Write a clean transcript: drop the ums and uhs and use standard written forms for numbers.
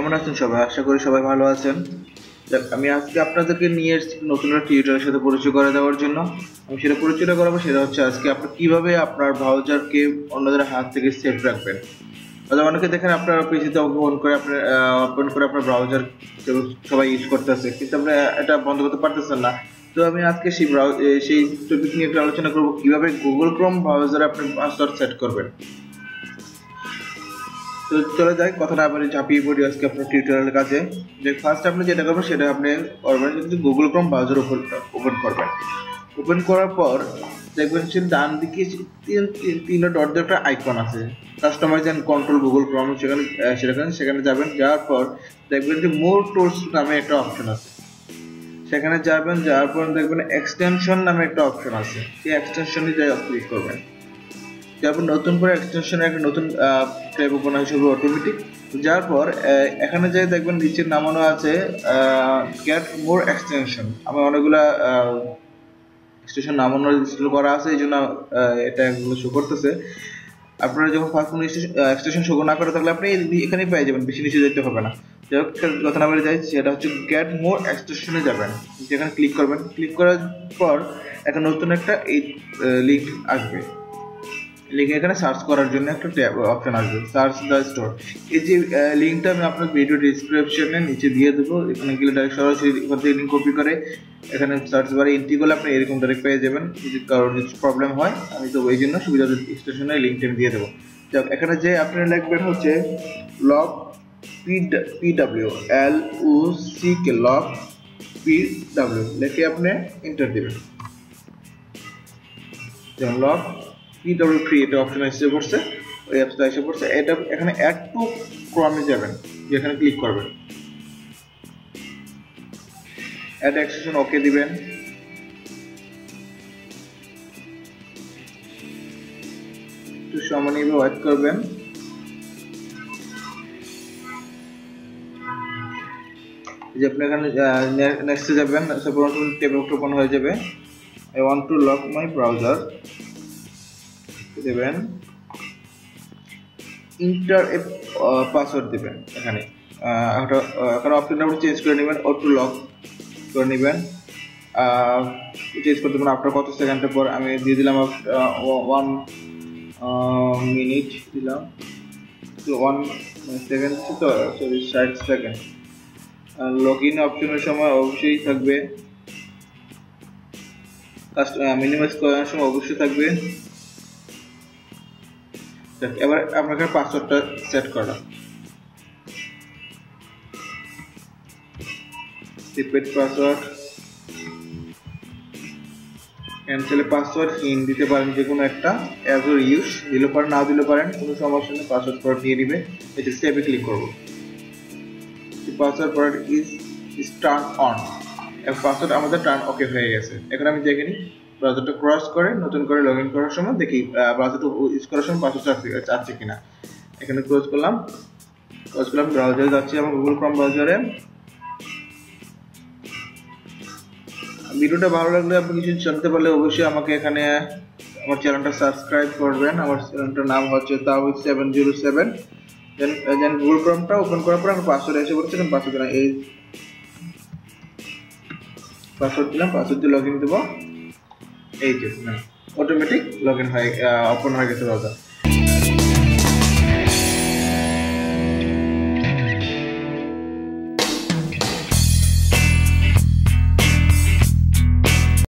কেমন আছেন সবাই? আশা করি সবাই ভালো আছেন। আমি আজকে আপনাদেরকে নিয়ে এসেছি নতুন একটা টিউটোরিয়ালের সাথে পরিচয় করে দেওয়ার জন্য। আমি সেটা পরিচয় করাবো, সেটা হচ্ছে আজকে আপনি কিভাবে আপনার ব্রাউজারকে অন্যদের হাত থেকে সেফ রাখবেন। অনেকে দেখেন আপনার পিসিতে ওপেন করে আপনার ব্রাউজার সবাই ইউজ করতেছে, কিন্তু আপনি এটা বন্ধ করতে পারতেছেন না। তো আমি আজকে সেই টপিক নিয়ে একটু আলোচনা করবো, কিভাবে গুগল ক্রোম ব্রাউজারে আপনি পাসওয়ার্ড সেট করবেন। তো চলে যাই, কথা না বলে ঝাঁপিয়ে পড়ি আজকে আপনার টিউটোরিয়ালের কাজে। যে ফার্স্ট আপনি যেটা করবেন সেটা আপনি করবেন যদি গুগল ক্রোম ব্রাউজার ওপেন করবেন। ওপেন করার পর দেখবেন যে ডান দিকে তিনটা ডট দিয়ে একটা আইকন আছে, customize and control Google Chrome, সেখানে যাবেন। যাওয়ার পর দেখবেন যে মোর টুলস নামে একটা অপশন আছে, সেখানে যাবেন। যাওয়ার পর দেখবেন এক্সটেনশন নামে একটা অপশন আছে, সেই এক্সটেনশনে যাই ক্লিক করবেন। তারপর নতুন করে এক্সটেনশনের একটা নতুন ট্যাব ওপেন হয়ে যাবে অটোমেটিক। যার পর এখানে যে দেখবেন নিচে নামানো আছে গেট মোর এক্সটেনশন। আমার অনেকগুলা এক্সটেনশন নামানো ইনস্টল করা আছে, এই জন্য এটা এগুলো শো করতেছে। আপনারা যখন ফার্স্ট কোনো এক্সটেনশন শো না করে থাকলে আপনি এখানেই পেয়ে যাবেন, বেশি নিচে যেতে হবে না। যাই হোক, কথা না বলে যাই, সেটা হচ্ছে গেট মোর এক্সটেনশনে যাবেন, যেখানে ক্লিক করবেন। ক্লিক করার পর একটা নতুন একটা এই লিঙ্ক আসবে, লিঙ্কে এখানে সার্চ করার জন্য একটা ট্যাব অপশন আসবে, সার্চ দ্য স্টোর। এই যে লিঙ্কটা আমি আপনার ভিডিও ডিসক্রিপশনে নিচে দিয়ে দেবো, এখানে গেলে ডাইরেক্ট সরাসরি এখান থেকে লিঙ্ক কপি করে এখানে সার্চ বারে এন্ট্রি করলে আপনি এরকম ডাইরেক্ট পেয়ে যাবেন। যদি কারোর কিছু প্রবলেম হয়, আমি তো ওই জন্য সুবিধা স্টেশনে লিঙ্কটা আমি দিয়ে দেবো। যাক, এখানে যে আপনারা লিখবেন হচ্ছে log PW LOCK log PW লিখে আপনি এন্টার দেবেন। যেমন লগ PW3 এটা অপশন এসে পড়ছে, ওই অ্যাপসটা এসে পড়ছে। এটা এখানে অ্যাড টু ক্রমে যাবেন, যেখানে ক্লিক করবেন, অ্যাড এক্সটেনশন ওকে দিবেন। একটু সময় নিয়ে ওয়েট করবেন। যে আপনি এখানে নেক্সটে যাবেন, তারপর ট্যাব ওপেন হয়ে যাবে। I want to lock my browser দেবেন, ইন্টার এ পাসওয়ার্ড দিবেন। এখানে অপশনটা আপনি চেঞ্জ করে নেবেন, অটো লক করে নেবেন। চেঞ্জ করতে পারেন আপনার কত সেকেন্ডের পর। আমি দিয়ে দিলাম 1 মিনিট দিলাম, 1 সেকেন্ড, তো সরি 60 সেকেন্ড। লগ ইন অপশনের সময় অবশ্যই থাকবে, মিনিমাইজ করার সময় অবশ্যই থাকবে। এবার আপনাকে পাসওয়ার্ডটা সেট করা, রিপিট পাসওয়ার্ড, ক্যান্সেল পাসওয়ার্ড ইন দিতে পারেন, যে কোনো একটা অ্যাজ ইউর ইউজ দিলে পারেন, না দিলে পারেন, কোনো সমস্যা নেই। পাসওয়ার্ড পর নিয়ে নিবে, এটা সেভে ক্লিক করবো। পাসওয়ার্ড পর ইজ টার্ন অন, পাসওয়ার্ড আমাদের টার্ন ওকে হয়ে গেছে। এখন আমি দেখে নিই ব্রাউজারটা ক্রস করে নতুন করে লগ ইন করার সময় দেখি ব্রাউজারটা ইউজ করার সময় পাসওয়ার্ডটা চাচ্ছে কিনা। এখানে ক্লোজ করলাম, ব্রাউজারে যাচ্ছি আমার গুগল ক্রোম ব্রাউজারে। ভিডিওটা ভালো লাগলে আপনি কিছু জানতে পারলে অবশ্যই আমাকে এখানে আমার চ্যানেলটা সাবস্ক্রাইব করবেন। আমার চ্যানেলটার নাম হচ্ছে তাওহিদ 707। দেন গুগল ক্রোমটা ওপেন করার পর আমার পাসওয়ার্ড এসে পড়ছে, পাসওয়ার্ড না, এই পাসওয়ার্ড দিলাম, পাসওয়ার্ড দিয়ে লগ ইন দেবো। এই যে অটোমেটিক লগ ইন হয়ে ওপেন হয়ে গেছে ব্রাউজার।